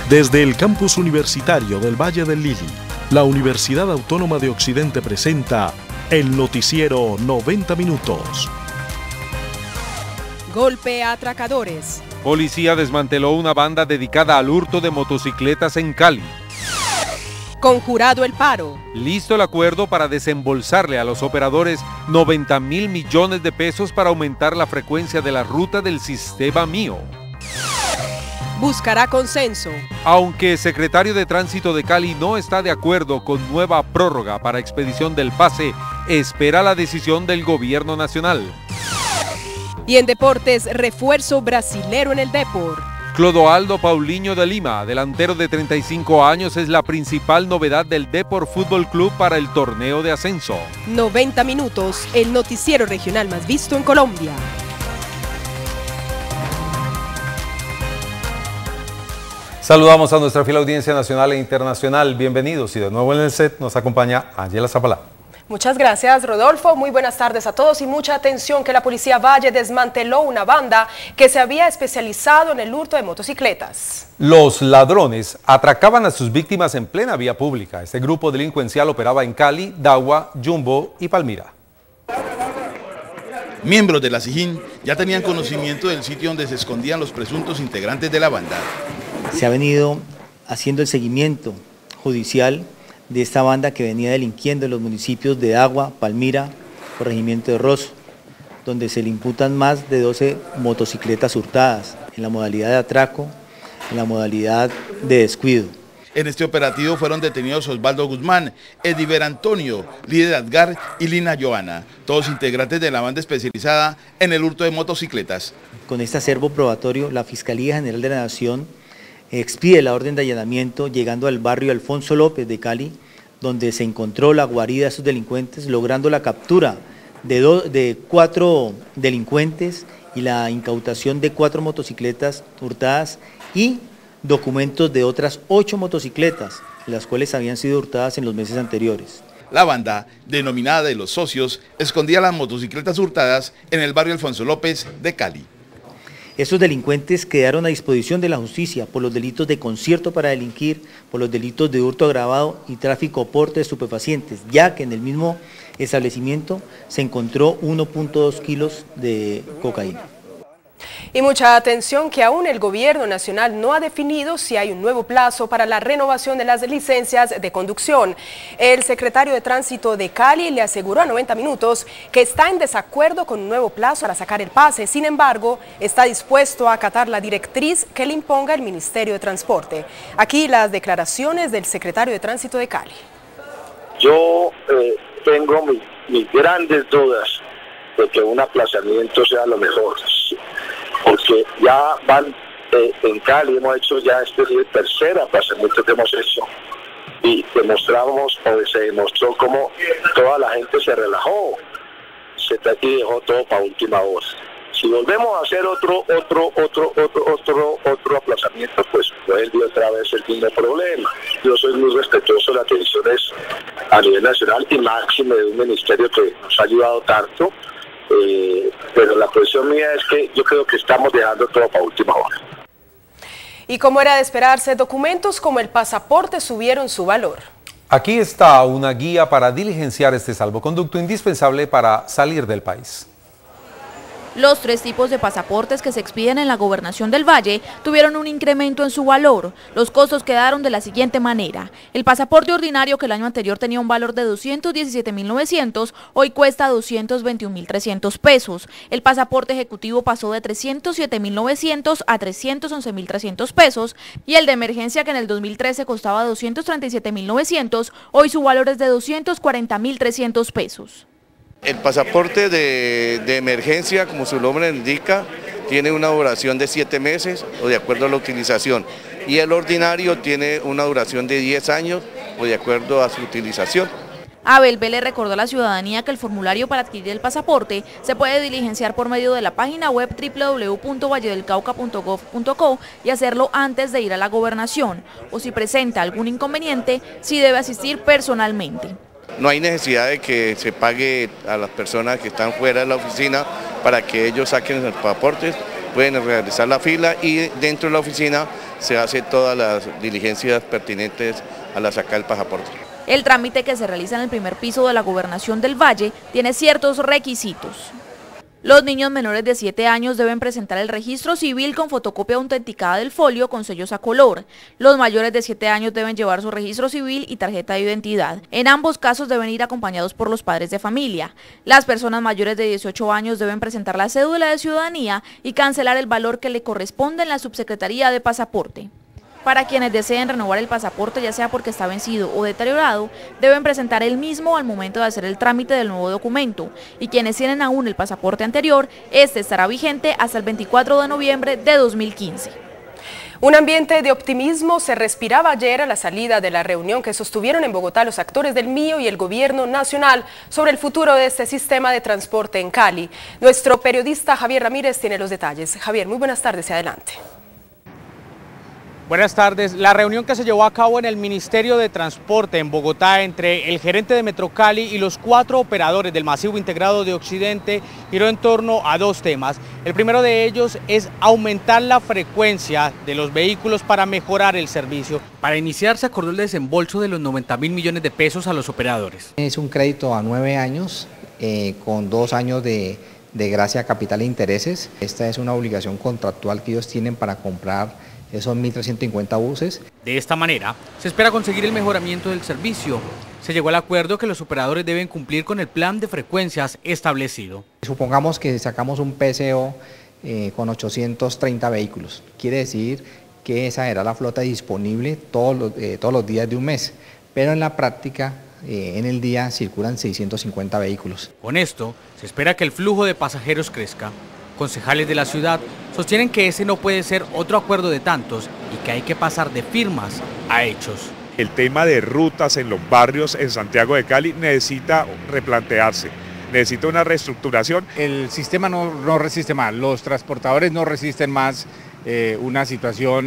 Desde el campus universitario del Valle del Lili, la Universidad Autónoma de Occidente presenta el noticiero 90 minutos. Golpe a atracadores. Policía desmanteló una banda dedicada al hurto de motocicletas en Cali. Conjurado el paro. Listo el acuerdo para desembolsarle a los operadores 90.000 millones de pesos para aumentar la frecuencia de la ruta del sistema MIO. Buscará consenso. Aunque el secretario de Tránsito de Cali no está de acuerdo con nueva prórroga para expedición del pase, espera la decisión del gobierno nacional. Y en deportes, refuerzo brasilero en el Depor. Clodoaldo Paulinho de Lima, delantero de 35 años, es la principal novedad del Depor Fútbol Club para el torneo de ascenso. 90 minutos, el noticiero regional más visto en Colombia. Saludamos a nuestra fiel audiencia nacional e internacional. Bienvenidos y de nuevo en el set nos acompaña Ángela Zapalá. Muchas gracias, Rodolfo. Muy buenas tardes a todos y mucha atención que la Policía Valle desmanteló una banda que se había especializado en el hurto de motocicletas. Los ladrones atracaban a sus víctimas en plena vía pública. Este grupo delincuencial operaba en Cali, Dagua, Jumbo y Palmira. Miembros de la SIJIN ya tenían conocimiento del sitio donde se escondían los presuntos integrantes de la banda. Se ha venido haciendo el seguimiento judicial de esta banda que venía delinquiendo en los municipios de Dagua, Palmira, corregimiento de Rosso, donde se le imputan más de 12 motocicletas hurtadas en la modalidad de atraco, en la modalidad de descuido. En este operativo fueron detenidos Osvaldo Guzmán, Ediver Antonio, Líder Adgar y Lina Joana, todos integrantes de la banda especializada en el hurto de motocicletas. Con este acervo probatorio, la Fiscalía General de la Nación expide la orden de allanamiento llegando al barrio Alfonso López de Cali, donde se encontró la guarida de estos delincuentes, logrando la captura de 4 delincuentes y la incautación de 4 motocicletas hurtadas y documentos de otras 8 motocicletas, las cuales habían sido hurtadas en los meses anteriores. La banda, denominada de los socios, escondía las motocicletas hurtadas en el barrio Alfonso López de Cali. Estos delincuentes quedaron a disposición de la justicia por los delitos de concierto para delinquir, por los delitos de hurto agravado y tráfico o porte de estupefacientes, ya que en el mismo establecimiento se encontró 1.2 kilos de cocaína. Y mucha atención que aún el gobierno nacional no ha definido si hay un nuevo plazo para la renovación de las licencias de conducción. El secretario de Tránsito de Cali le aseguró a 90 minutos que está en desacuerdo con un nuevo plazo para sacar el pase. Sin embargo, está dispuesto a acatar la directriz que le imponga el Ministerio de Transporte. Aquí las declaraciones del secretario de Tránsito de Cali. Yo tengo mis grandes dudas de que un aplazamiento sea lo mejor, porque ya van en Cali, hemos hecho ya este es el tercer aplazamiento que hemos hecho y se demostró cómo toda la gente se relajó, y dejó todo para última hora. Si volvemos a hacer otro aplazamiento, pues vuelve otra vez el mismo problema. Yo soy muy respetuoso de las decisiones a nivel nacional y máximo de un ministerio que nos ha ayudado tanto. Pero la posición mía es que yo creo que estamos dejando todo para última hora. Y como era de esperarse, documentos como el pasaporte subieron su valor. Aquí está una guía para diligenciar este salvoconducto indispensable para salir del país. Los 3 tipos de pasaportes que se expiden en la Gobernación del Valle tuvieron un incremento en su valor. Los costos quedaron de la siguiente manera. El pasaporte ordinario, que el año anterior tenía un valor de 217.900, hoy cuesta 221.300 pesos. El pasaporte ejecutivo pasó de 307.900 a 311.300 pesos y el de emergencia, que en el 2013 costaba 237.900, hoy su valor es de 240.300 pesos. El pasaporte de emergencia, como su nombre indica, tiene una duración de 7 meses o de acuerdo a la utilización, y el ordinario tiene una duración de 10 años o de acuerdo a su utilización. Abel B. le recordó a la ciudadanía que el formulario para adquirir el pasaporte se puede diligenciar por medio de la página web www.valledelcauca.gov.co y hacerlo antes de ir a la gobernación, o si presenta algún inconveniente, sí debe asistir personalmente. No hay necesidad de que se pague a las personas que están fuera de la oficina para que ellos saquen los pasaportes. pueden realizar la fila y dentro de la oficina se hace todas las diligencias pertinentes a la saca del pasaporte. El trámite que se realiza en el primer piso de la Gobernación del Valle tiene ciertos requisitos. Los niños menores de 7 años deben presentar el registro civil con fotocopia autenticada del folio con sellos a color. Los mayores de 7 años deben llevar su registro civil y tarjeta de identidad. En ambos casos deben ir acompañados por los padres de familia. Las personas mayores de 18 años deben presentar la cédula de ciudadanía y cancelar el valor que le corresponde en la Subsecretaría de Pasaporte. Para quienes deseen renovar el pasaporte, ya sea porque está vencido o deteriorado, deben presentar el mismo al momento de hacer el trámite del nuevo documento. Y quienes tienen aún el pasaporte anterior, este estará vigente hasta el 24 de noviembre de 2015. Un ambiente de optimismo se respiraba ayer a la salida de la reunión que sostuvieron en Bogotá los actores del MIO y el Gobierno Nacional sobre el futuro de este sistema de transporte en Cali. Nuestro periodista Javier Ramírez tiene los detalles. Javier, muy buenas tardes y adelante. Buenas tardes. La reunión que se llevó a cabo en el Ministerio de Transporte en Bogotá entre el gerente de Metrocali y los 4 operadores del Masivo Integrado de Occidente giró en torno a 2 temas. El primero de ellos es aumentar la frecuencia de los vehículos para mejorar el servicio. Para iniciar se acordó el desembolso de los 90.000 millones de pesos a los operadores. Es un crédito a 9 años con 2 años de gracia, capital e intereses. Esta es una obligación contractual que ellos tienen para comprar esos 1.350 buses. De esta manera, se espera conseguir el mejoramiento del servicio. Se llegó al acuerdo que los operadores deben cumplir con el plan de frecuencias establecido. Supongamos que sacamos un PCO con 830 vehículos. Quiere decir que esa era la flota disponible todos los días de un mes. Pero en la práctica, en el día circulan 650 vehículos. Con esto, se espera que el flujo de pasajeros crezca. Concejales de la ciudad sostienen que ese no puede ser otro acuerdo de tantos y que hay que pasar de firmas a hechos. El tema de rutas en los barrios en Santiago de Cali necesita replantearse, necesita una reestructuración. El sistema no resiste más, los transportadores no resisten más una situación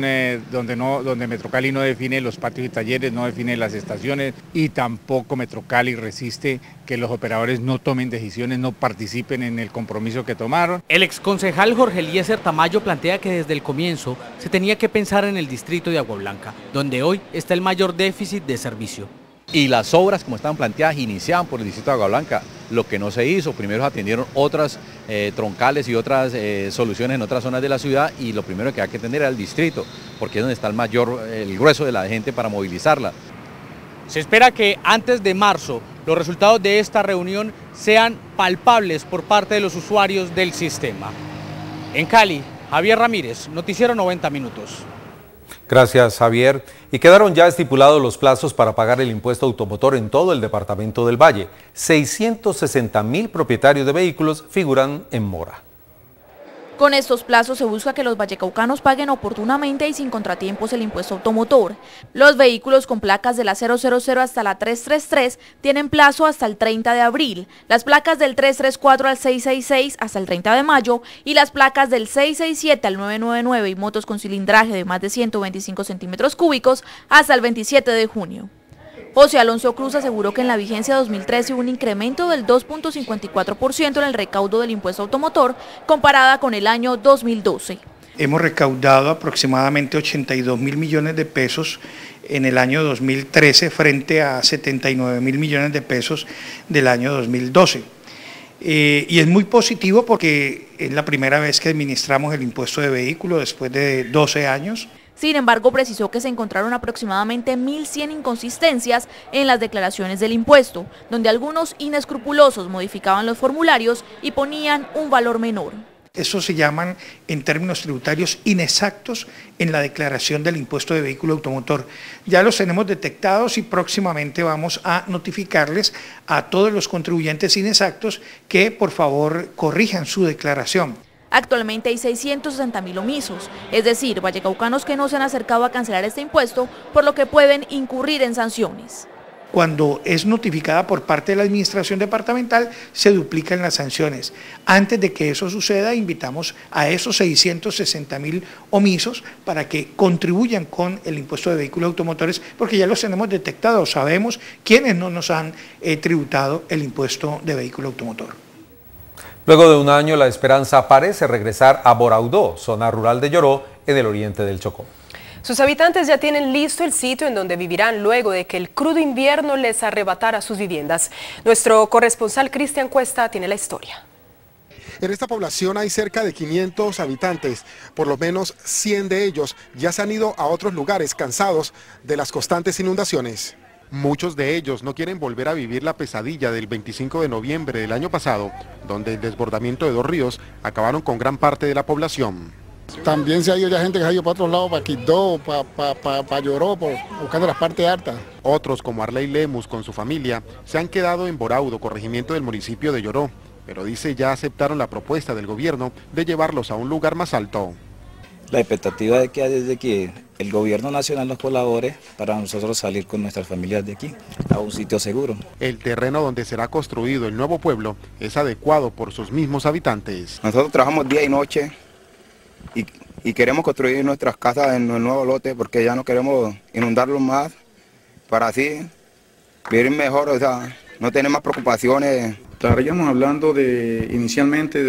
donde Metrocali no define los patios y talleres, no define las estaciones y tampoco Metrocali resiste que los operadores no tomen decisiones, no participen en el compromiso que tomaron. El exconcejal Jorge Eliezer Tamayo plantea que desde el comienzo se tenía que pensar en el distrito de Agua Blanca, donde hoy está el mayor déficit de servicio. Y las obras como estaban planteadas iniciaban por el distrito de Agua Blanca. Lo que no se hizo, primero se atendieron otras troncales y otras soluciones en otras zonas de la ciudad y lo primero que hay que atender era el distrito, porque es donde está el grueso de la gente para movilizarla. Se espera que antes de marzo los resultados de esta reunión sean palpables por parte de los usuarios del sistema. En Cali, Javier Ramírez, Noticiero 90 Minutos. Gracias, Javier. Y quedaron ya estipulados los plazos para pagar el impuesto automotor en todo el departamento del Valle. 660.000 propietarios de vehículos figuran en mora. Con estos plazos se busca que los vallecaucanos paguen oportunamente y sin contratiempos el impuesto automotor. Los vehículos con placas de la 000 hasta la 333 tienen plazo hasta el 30 de abril, las placas del 334 al 666 hasta el 30 de mayo y las placas del 667 al 999 y motos con cilindraje de más de 125 centímetros cúbicos hasta el 27 de junio. José Alonso Cruz aseguró que en la vigencia 2013 hubo un incremento del 2.54% en el recaudo del impuesto automotor comparada con el año 2012. Hemos recaudado aproximadamente 82.000 millones de pesos en el año 2013 frente a 79.000 millones de pesos del año 2012. Y es muy positivo porque es la primera vez que administramos el impuesto de vehículo después de 12 años. Sin embargo, precisó que se encontraron aproximadamente 1.100 inconsistencias en las declaraciones del impuesto, donde algunos inescrupulosos modificaban los formularios y ponían un valor menor. Eso se llaman, en términos tributarios, inexactos en la declaración del impuesto de vehículo automotor. Ya los tenemos detectados y próximamente vamos a notificarles a todos los contribuyentes inexactos que por favor corrijan su declaración. Actualmente hay 660.000 omisos, es decir, vallecaucanos que no se han acercado a cancelar este impuesto, por lo que pueden incurrir en sanciones. Cuando es notificada por parte de la administración departamental, se duplican las sanciones. Antes de que eso suceda, invitamos a esos 660.000 omisos para que contribuyan con el impuesto de vehículos automotores, porque ya los tenemos detectados, sabemos quiénes no nos han tributado el impuesto de vehículo automotor. Luego de un año, la esperanza parece regresar a Boraudó, zona rural de Yoró, en el oriente del Chocó. Sus habitantes ya tienen listo el sitio en donde vivirán luego de que el crudo invierno les arrebatara sus viviendas. Nuestro corresponsal Cristian Cuesta tiene la historia. En esta población hay cerca de 500 habitantes, por lo menos 100 de ellos ya se han ido a otros lugares cansados de las constantes inundaciones. Muchos de ellos no quieren volver a vivir la pesadilla del 25 de noviembre del año pasado, donde el desbordamiento de 2 ríos acabaron con gran parte de la población. También se ha ido ya gente que se ha ido para otros lados, para Quibdó, para Yoró, buscando las partes altas. Otros, como Arley Lemus con su familia, se han quedado en Boraudo, corregimiento del municipio de Yoró, pero dice ya aceptaron la propuesta del gobierno de llevarlos a un lugar más alto. La expectativa de que hay es de que el gobierno nacional nos colabore para nosotros salir con nuestras familias de aquí a un sitio seguro. El terreno donde será construido el nuevo pueblo es adecuado por sus mismos habitantes. Nosotros trabajamos día y noche y queremos construir nuestras casas en el nuevo lote porque ya no queremos inundarlos más para así vivir mejor, o sea, no tener más preocupaciones. Estaríamos hablando inicialmente de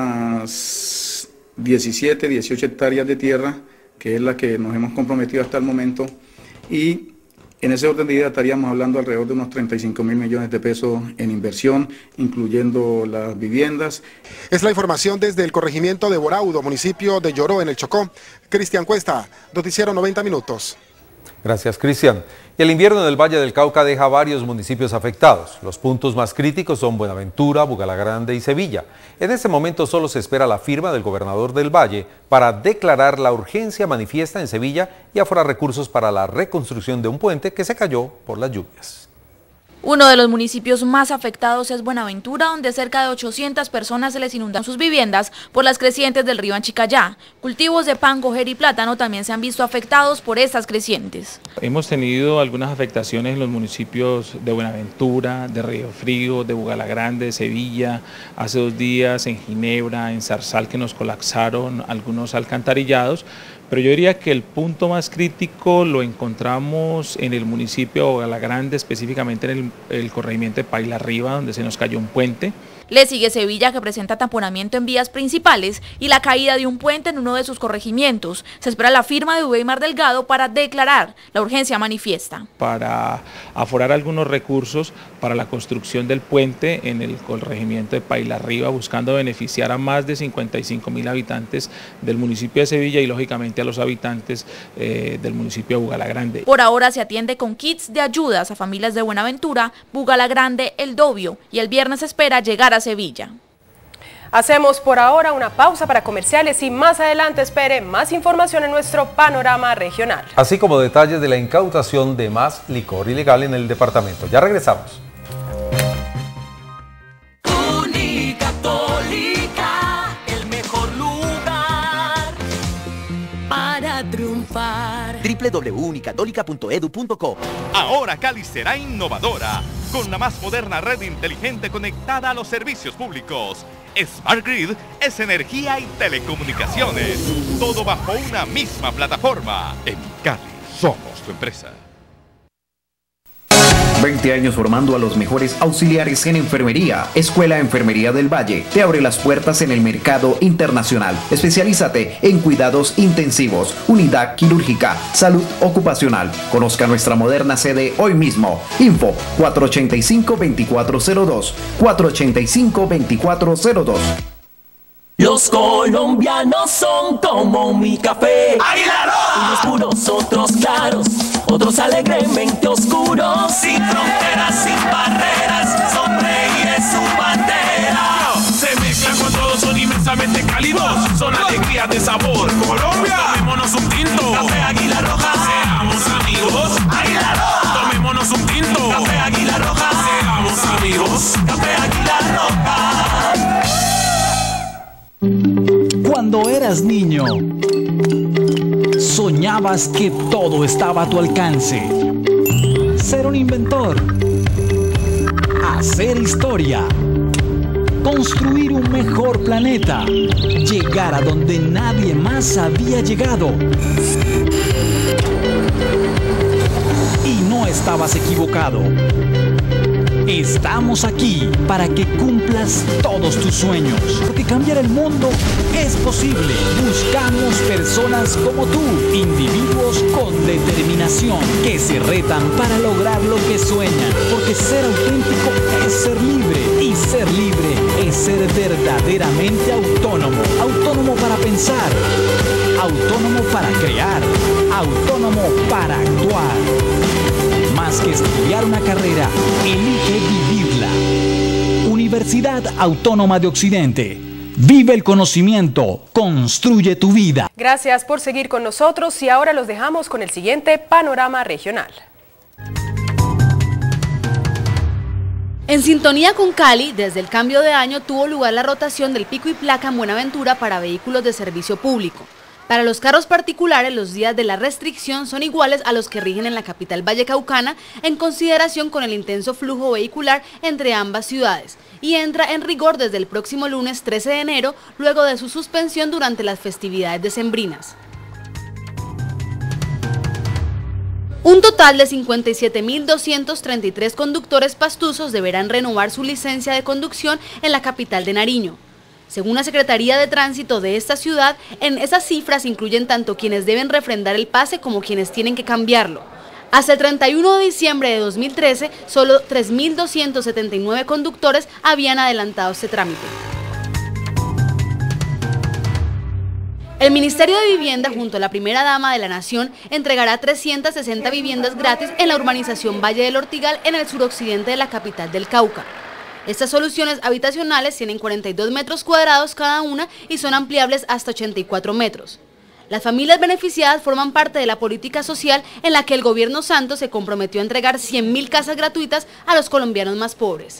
unas 17, 18 hectáreas de tierra, que es la que nos hemos comprometido hasta el momento, y en ese orden de idea estaríamos hablando alrededor de unos 35.000 millones de pesos en inversión, incluyendo las viviendas. Es la información desde el corregimiento de Boraudo, municipio de Yoró, en el Chocó. Cristian Cuesta, Noticiero 90 Minutos. Gracias, Cristian. Y el invierno en el Valle del Cauca deja varios municipios afectados. Los puntos más críticos son Buenaventura, Bugalagrande y Sevilla. En este momento solo se espera la firma del gobernador del Valle para declarar la urgencia manifiesta en Sevilla y aforar recursos para la reconstrucción de un puente que se cayó por las lluvias. Uno de los municipios más afectados es Buenaventura, donde cerca de 800 personas se les inundan sus viviendas por las crecientes del río Anchicayá. Cultivos de pan, cojer y plátano también se han visto afectados por estas crecientes. Hemos tenido algunas afectaciones en los municipios de Buenaventura, de Río Frío, de Bugalagrande, de Sevilla, hace 2 días en Ginebra, en Zarzal, que nos colapsaron algunos alcantarillados. Pero yo diría que el punto más crítico lo encontramos en el municipio de Bugalagrande, específicamente en el corregimiento de Paila Arriba, donde se nos cayó un puente. Le sigue Sevilla, que presenta taponamiento en vías principales y la caída de un puente en uno de sus corregimientos. Se espera la firma de Uweimar Delgado para declarar la urgencia manifiesta. Para aforar algunos recursos para la construcción del puente en el corregimiento de Paila Arriba, buscando beneficiar a más de 55.000 habitantes del municipio de Sevilla y lógicamente a los habitantes del municipio de Bugalagrande. Por ahora se atiende con kits de ayudas a familias de Buenaventura, Bugalagrande, El Dobio, y el viernes se espera llegar a Sevilla. Hacemos por ahora una pausa para comerciales y más adelante espere más información en nuestro panorama regional. Así como detalles de la incautación de más licor ilegal en el departamento. Ya regresamos. Unicatólica, el mejor lugar para triunfar. www.unicatólica.edu.co. Ahora Cali será innovadora, con la más moderna red inteligente conectada a los servicios públicos. Smart Grid es energía y telecomunicaciones, todo bajo una misma plataforma. En Cali somos tu empresa. 20 años formando a los mejores auxiliares en enfermería. Escuela Enfermería del Valle te abre las puertas en el mercado internacional. Especialízate en cuidados intensivos, unidad quirúrgica, salud ocupacional. Conozca nuestra moderna sede hoy mismo. Info 485-2402. 485-2402. Los colombianos son como mi café. ¡Águila Roja! Unos puros, otros claros, otros alegremente oscuros. Sin fronteras, sin barreras, sonreír es su bandera. Se mezclan con todos, son inmensamente cálidos, son alegrías de sabor. Colombia, tomémonos un tinto. Café Águila Roja. Seamos amigos. Águila Roja. Tomémonos un tinto. Café Águila Roja. Seamos amigos. Café Águila Roja. Cuando eras niño, soñabas que todo estaba a tu alcance. Ser un inventor, hacer historia, construir un mejor planeta, llegar a donde nadie más había llegado. Y no estabas equivocado. Estamos aquí para que cumplas todos tus sueños, porque cambiar el mundo es posible. Buscamos personas como tú, individuos con determinación, que se retan para lograr lo que sueñan, porque ser auténtico es ser libre, y ser libre es ser verdaderamente autónomo. Autónomo para pensar, autónomo para crear, autónomo para actuar. Más que estudiar una carrera, elige vivirla. Universidad Autónoma de Occidente. Vive el conocimiento, construye tu vida. Gracias por seguir con nosotros y ahora los dejamos con el siguiente panorama regional. En sintonía con Cali, desde el cambio de año tuvo lugar la rotación del pico y placa en Buenaventura para vehículos de servicio público. Para los carros particulares, los días de la restricción son iguales a los que rigen en la capital vallecaucana, en consideración con el intenso flujo vehicular entre ambas ciudades, y entra en rigor desde el próximo lunes 13 de enero, luego de su suspensión durante las festividades decembrinas. Un total de 57.233 conductores pastusos deberán renovar su licencia de conducción en la capital de Nariño. Según la Secretaría de Tránsito de esta ciudad, en esas cifras incluyen tanto quienes deben refrendar el pase como quienes tienen que cambiarlo. Hasta el 31 de diciembre de 2013, solo 3.279 conductores habían adelantado este trámite. El Ministerio de Vivienda, junto a la primera dama de la Nación, entregará 360 viviendas gratis en la urbanización Valle del Ortigal, en el suroccidente de la capital del Cauca. Estas soluciones habitacionales tienen 42 metros cuadrados cada una y son ampliables hasta 84 metros. Las familias beneficiadas forman parte de la política social en la que el gobierno Santos se comprometió a entregar 100.000 casas gratuitas a los colombianos más pobres.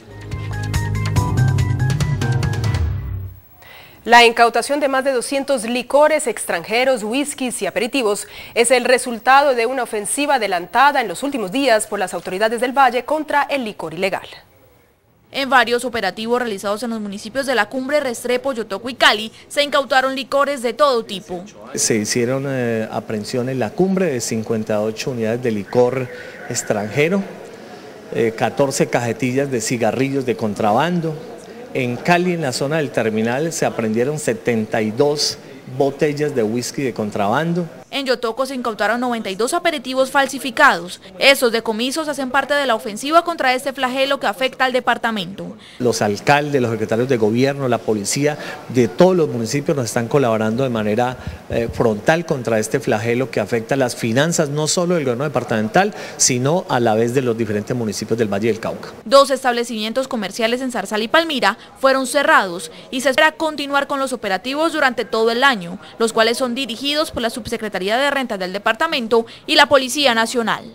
La incautación de más de 200 licores extranjeros, whiskies y aperitivos es el resultado de una ofensiva adelantada en los últimos días por las autoridades del Valle contra el licor ilegal. En varios operativos realizados en los municipios de La Cumbre, Restrepo, Yotoco y Cali, se incautaron licores de todo tipo. Se hicieron aprehensiones en La Cumbre de 58 unidades de licor extranjero, 14 cajetillas de cigarrillos de contrabando. En Cali, en la zona del terminal, se aprehendieron 72 botellas de whisky de contrabando. En Yotoco se incautaron 92 aperitivos falsificados. Esos decomisos hacen parte de la ofensiva contra este flagelo que afecta al departamento. Los alcaldes, los secretarios de gobierno, la policía de todos los municipios nos están colaborando de manera frontal contra este flagelo que afecta las finanzas no solo del gobierno departamental, sino a la vez de los diferentes municipios del Valle del Cauca. 2 establecimientos comerciales en Zarzal y Palmira fueron cerrados y se espera continuar con los operativos durante todo el año, los cuales son dirigidos por la Subsecretaría de Rentas del departamento y la Policía Nacional.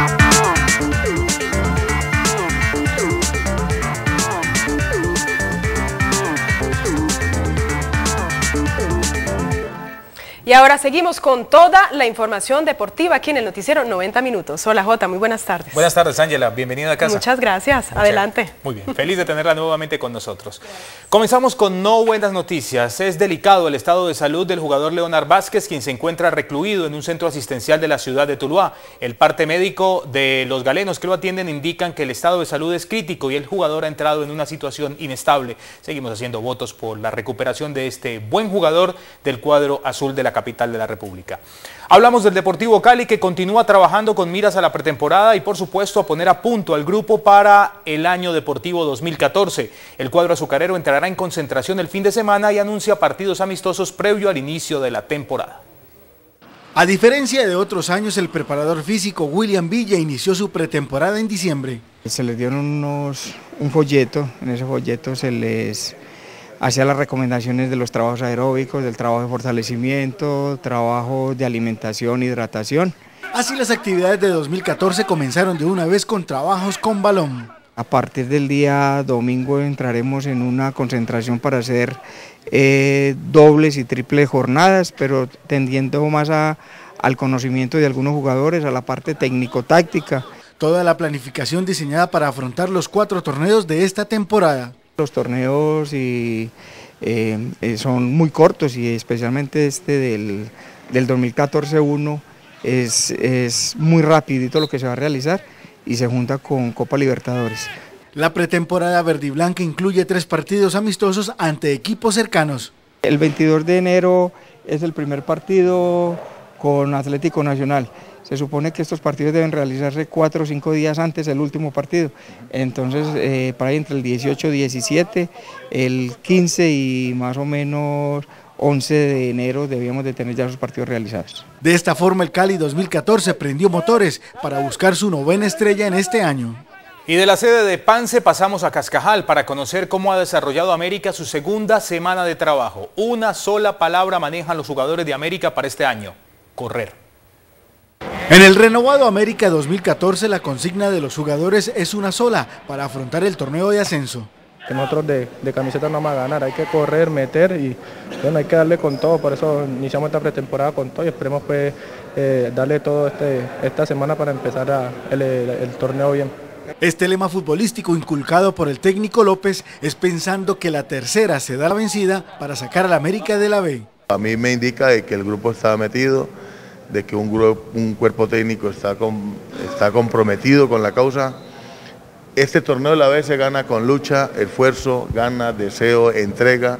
Y ahora seguimos con toda la información deportiva aquí en el noticiero 90 Minutos. Hola Jota, muy buenas tardes. Buenas tardes, Ángela, bienvenida a casa. Muchas gracias, adelante. Muy bien, feliz de tenerla nuevamente con nosotros. Comenzamos con no buenas noticias. Es delicado el estado de salud del jugador Leonard Vázquez, quien se encuentra recluido en un centro asistencial de la ciudad de Tuluá. El parte médico de los galenos que lo atienden indican que el estado de salud es crítico y el jugador ha entrado en una situación inestable. Seguimos haciendo votos por la recuperación de este buen jugador del cuadro azul de la capital de la República. Hablamos del Deportivo Cali, que continúa trabajando con miras a la pretemporada y por supuesto a poner a punto al grupo para el año deportivo 2014. El cuadro azucarero entrará en concentración el fin de semana y anuncia partidos amistosos previo al inicio de la temporada. A diferencia de otros años, el preparador físico William Villa inició su pretemporada en diciembre. Se les dieron un folleto, en ese folleto se les hacía las recomendaciones de los trabajos aeróbicos, del trabajo de fortalecimiento, trabajo de alimentación, hidratación. Así las actividades de 2014 comenzaron de una vez con trabajos con balón. A partir del día domingo entraremos en una concentración para hacer dobles y triples jornadas, pero tendiendo más al conocimiento de algunos jugadores, a la parte técnico-táctica. Toda la planificación diseñada para afrontar los 4 torneos de esta temporada. Los torneos son muy cortos y especialmente este del 2014-1 es muy rapidito lo que se va a realizar y se junta con Copa Libertadores. La pretemporada verdiblanca incluye 3 partidos amistosos ante equipos cercanos. El 22 de enero es el primer partido con Atlético Nacional. Se supone que estos partidos deben realizarse 4 o 5 días antes del último partido. Entonces, para ahí entre el 18 y 17, el 15 y más o menos 11 de enero debíamos de tener ya esos partidos realizados. De esta forma, el Cali 2014 prendió motores para buscar su 9ª estrella en este año. Y de la sede de Pance pasamos a Cascajal para conocer cómo ha desarrollado América su segunda semana de trabajo. Una sola palabra manejan los jugadores de América para este año: correr. En el renovado América 2014 la consigna de los jugadores es una sola para afrontar el torneo de ascenso. Nosotros de camiseta no vamos a ganar, hay que correr, meter y bueno, hay que darle con todo, por eso iniciamos esta pretemporada con todo y esperemos pues darle todo esta semana para empezar el torneo bien. Este lema futbolístico inculcado por el técnico López es pensando que la tercera se da la vencida para sacar al América de la B. A mí me indica de que el grupo está metido, de que un cuerpo técnico está comprometido con la causa. Este torneo de la B se gana con lucha, esfuerzo, ganas, deseo, entrega,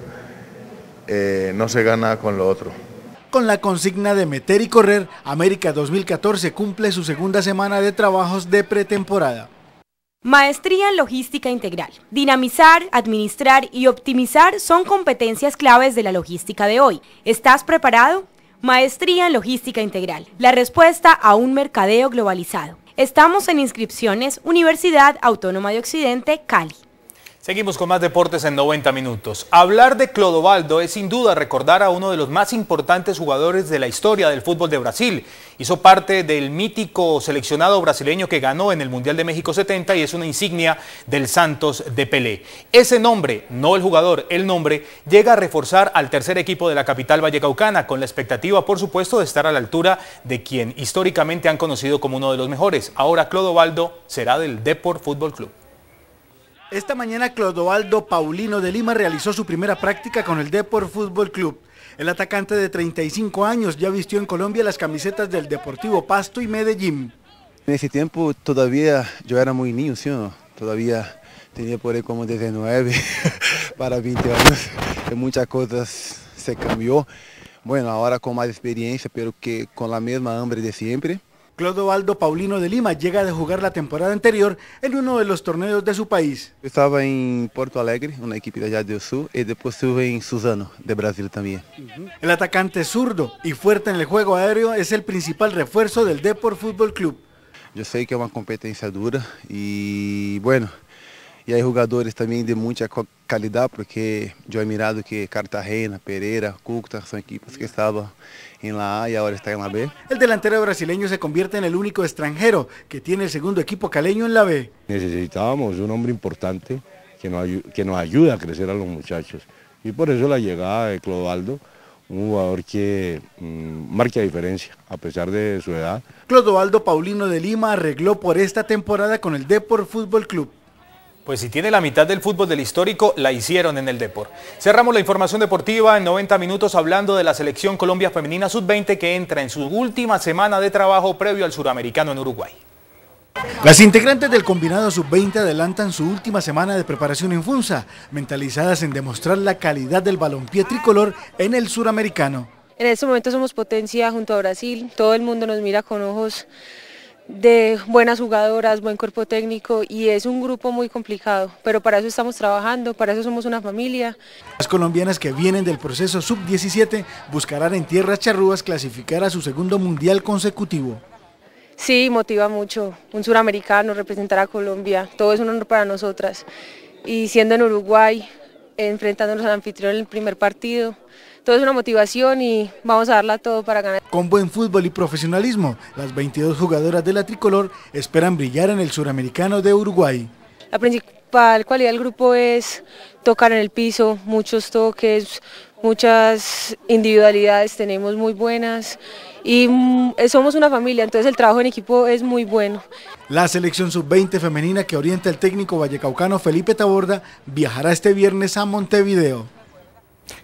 no se gana con lo otro. Con la consigna de meter y correr, América 2014 cumple su segunda semana de trabajos de pretemporada. Maestría en Logística Integral. Dinamizar, administrar y optimizar son competencias claves de la logística de hoy. ¿Estás preparado? Maestría en Logística Integral. La respuesta a un mercadeo globalizado. Estamos en inscripciones Universidad Autónoma de Occidente, Cali. Seguimos con más deportes en 90 minutos. Hablar de Clodovaldo es sin duda recordar a uno de los más importantes jugadores de la historia del fútbol de Brasil. Hizo parte del mítico seleccionado brasileño que ganó en el Mundial de México 70 y es una insignia del Santos de Pelé. Ese nombre, no el jugador, el nombre, llega a reforzar al tercer equipo de la capital vallecaucana con la expectativa, por supuesto, de estar a la altura de quien históricamente han conocido como uno de los mejores. Ahora Clodovaldo será del Depor Fútbol Club. Esta mañana Clodovaldo Paulino de Lima realizó su primera práctica con el Depor Fútbol Club. El atacante de 35 años ya vistió en Colombia las camisetas del Deportivo Pasto y Medellín. En ese tiempo todavía yo era muy niño, ¿sí o no? Todavía tenía por ahí como 19 para 20 años. Muchas cosas se cambió. Bueno, ahora con más experiencia, pero que con la misma hambre de siempre. Clodovaldo Paulino de Lima llega de jugar la temporada anterior en uno de los torneos de su país. Yo estaba en Porto Alegre, una equipe de allá del sur, y después estuve en Suzano, de Brasil también. El atacante zurdo y fuerte en el juego aéreo es el principal refuerzo del Depor Fútbol Club. Yo sé que es una competencia dura y bueno, y hay jugadores también de mucha calidad, porque yo he mirado que Cartagena, Pereira, Cúcuta son equipos que estaban en la A y ahora está en la B. El delantero brasileño se convierte en el único extranjero que tiene el segundo equipo caleño en la B. Necesitábamos un hombre importante que nos ayude a crecer a los muchachos. Y por eso la llegada de Clodovaldo, un jugador que marca diferencia a pesar de su edad. Clodovaldo Paulino de Lima arregló por esta temporada con el Depor Fútbol Club. Pues si tiene la mitad del fútbol del histórico, la hicieron en el Depor. Cerramos la información deportiva en 90 minutos hablando de la selección Colombia Femenina Sub-20 que entra en su última semana de trabajo previo al Suramericano en Uruguay. Las integrantes del combinado Sub-20 adelantan su última semana de preparación en Funza, mentalizadas en demostrar la calidad del balompié tricolor en el Suramericano. En este momento somos potencia junto a Brasil, todo el mundo nos mira con ojos de buenas jugadoras, buen cuerpo técnico y es un grupo muy complicado, pero para eso estamos trabajando, para eso somos una familia. Las colombianas que vienen del proceso Sub-17 buscarán en tierras charrúas clasificar a su segundo mundial consecutivo. Sí, motiva mucho, un suramericano, representar a Colombia, todo es un honor para nosotras y siendo en Uruguay, enfrentándonos al anfitrión en el primer partido, todo es una motivación y vamos a darla todo para ganar. Con buen fútbol y profesionalismo, las 22 jugadoras de la tricolor esperan brillar en el Suramericano de Uruguay. La principal cualidad del grupo es tocar en el piso, muchos toques, muchas individualidades tenemos muy buenas y somos una familia, entonces el trabajo en equipo es muy bueno. La selección Sub-20 femenina que orienta el técnico vallecaucano Felipe Taborda viajará este viernes a Montevideo.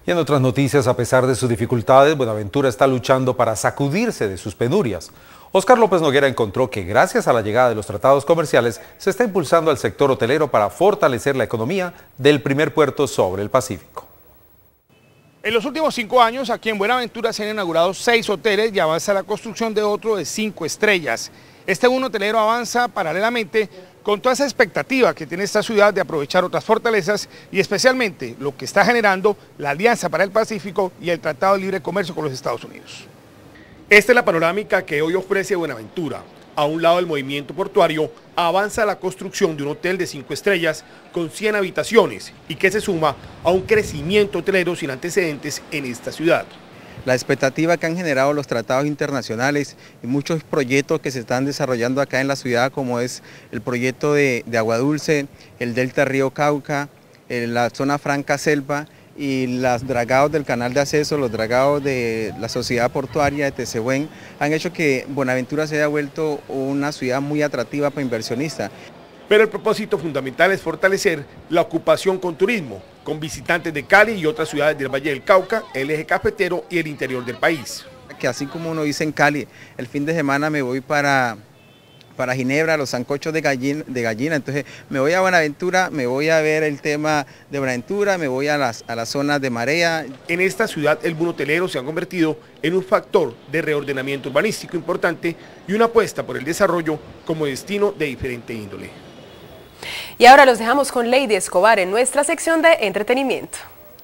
Y en otras noticias, a pesar de sus dificultades, Buenaventura está luchando para sacudirse de sus penurias. Oscar López Noguera encontró que gracias a la llegada de los tratados comerciales se está impulsando al sector hotelero para fortalecer la economía del primer puerto sobre el Pacífico. En los últimos 5 años, aquí en Buenaventura se han inaugurado 6 hoteles y avanza la construcción de otro de 5 estrellas. Este boom hotelero avanza paralelamente con toda esa expectativa que tiene esta ciudad de aprovechar otras fortalezas y especialmente lo que está generando la Alianza para el Pacífico y el Tratado de Libre Comercio con los Estados Unidos. Esta es la panorámica que hoy ofrece Buenaventura. A un lado del movimiento portuario avanza la construcción de un hotel de 5 estrellas con 100 habitaciones y que se suma a un crecimiento hotelero sin antecedentes en esta ciudad. La expectativa que han generado los tratados internacionales y muchos proyectos que se están desarrollando acá en la ciudad, como es el proyecto de Agua Dulce, el Delta Río Cauca, la zona Franca Selva y los dragados del canal de acceso, los dragados de la sociedad portuaria de Tezehuén, han hecho que Buenaventura se haya vuelto una ciudad muy atractiva para inversionistas. Pero el propósito fundamental es fortalecer la ocupación con turismo, con visitantes de Cali y otras ciudades del Valle del Cauca, el eje cafetero y el interior del país. Que así como uno dice en Cali, el fin de semana me voy para Ginebra, los sancochos de gallina, entonces me voy a Buenaventura, me voy a ver el tema de Buenaventura, me voy a las zonas de marea. En esta ciudad el boom hotelero se ha convertido en un factor de reordenamiento urbanístico importante y una apuesta por el desarrollo como destino de diferente índole. Y ahora los dejamos con Lady Escobar en nuestra sección de entretenimiento.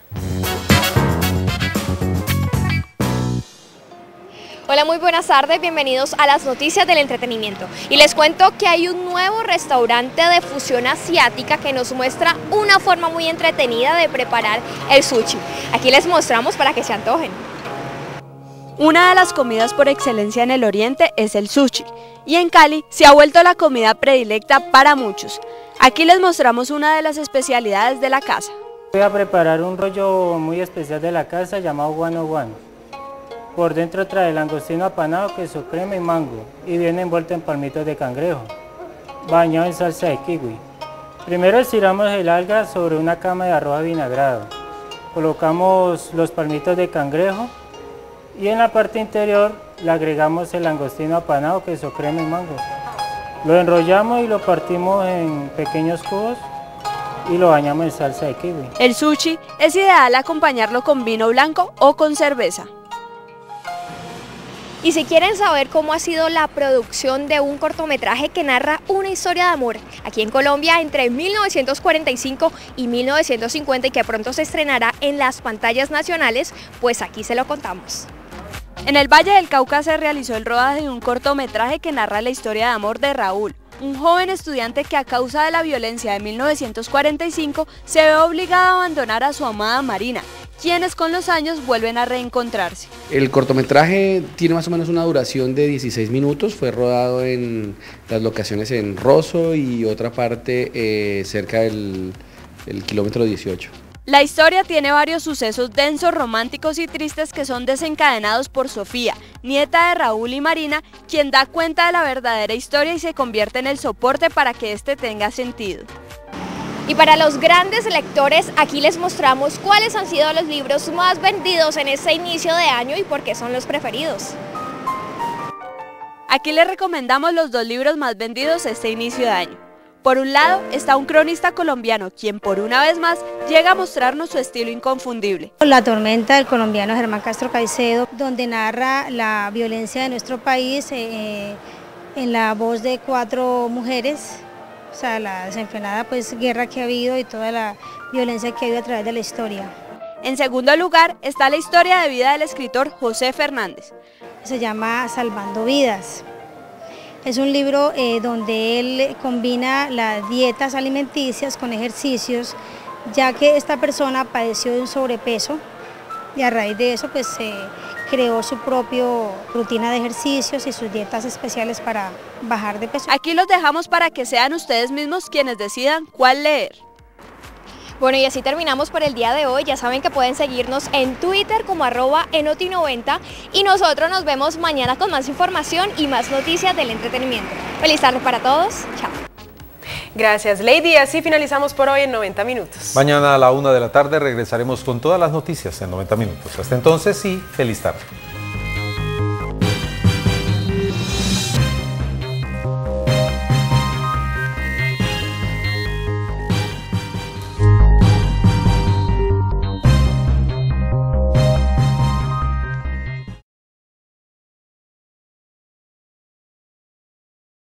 Hola, muy buenas tardes, bienvenidos a las noticias del entretenimiento. Y les cuento que hay un nuevo restaurante de fusión asiática que nos muestra una forma muy entretenida de preparar el sushi. Aquí les mostramos para que se antojen. Una de las comidas por excelencia en el oriente es el sushi, y en Cali se ha vuelto la comida predilecta para muchos. Aquí les mostramos una de las especialidades de la casa. Voy a preparar un rollo muy especial de la casa llamado guano guano. Por dentro trae langostino apanado, queso crema y mango, y viene envuelto en palmitos de cangrejo, bañado en salsa de kiwi. Primero estiramos el alga sobre una cama de arroz avinagrado. Colocamos los palmitos de cangrejo y en la parte interior le agregamos el langostino apanado, queso crema y mango. Lo enrollamos y lo partimos en pequeños cubos y lo bañamos en salsa de kiwi. El sushi es ideal acompañarlo con vino blanco o con cerveza. Y si quieren saber cómo ha sido la producción de un cortometraje que narra una historia de amor aquí en Colombia entre 1945 y 1950 y que pronto se estrenará en las pantallas nacionales, pues aquí se lo contamos. En el Valle del Cauca se realizó el rodaje de un cortometraje que narra la historia de amor de Raúl, un joven estudiante que a causa de la violencia de 1945 se ve obligado a abandonar a su amada Marina, quienes con los años vuelven a reencontrarse. El cortometraje tiene más o menos una duración de 16 minutos, fue rodado en las locaciones en Rosso y otra parte cerca del kilómetro 18. La historia tiene varios sucesos densos, románticos y tristes que son desencadenados por Sofía, nieta de Raúl y Marina, quien da cuenta de la verdadera historia y se convierte en el soporte para que este tenga sentido. Y para los grandes lectores, aquí les mostramos cuáles han sido los libros más vendidos en este inicio de año y por qué son los preferidos. Aquí les recomendamos los 2 libros más vendidos este inicio de año. Por un lado está un cronista colombiano, quien por una vez más llega a mostrarnos su estilo inconfundible. La tormenta del colombiano Germán Castro Caicedo, donde narra la violencia de nuestro país en la voz de 4 mujeres, o sea, la desenfrenada guerra que ha habido y toda la violencia que ha habido a través de la historia. En segundo lugar está la historia de vida del escritor José Fernández. Se llama Salvando Vidas. Es un libro donde él combina las dietas alimenticias con ejercicios, ya que esta persona padeció de un sobrepeso y a raíz de eso se creó su propia rutina de ejercicios y sus dietas especiales para bajar de peso. Aquí los dejamos para que sean ustedes mismos quienes decidan cuál leer. Bueno, y así terminamos por el día de hoy. Ya saben que pueden seguirnos en Twitter como @enoti90 y nosotros nos vemos mañana con más información y más noticias del entretenimiento. Feliz tarde para todos. Chao. Gracias, Lady. Así finalizamos por hoy en 90 minutos. Mañana a la 1 de la tarde regresaremos con todas las noticias en 90 minutos. Hasta entonces y feliz tarde.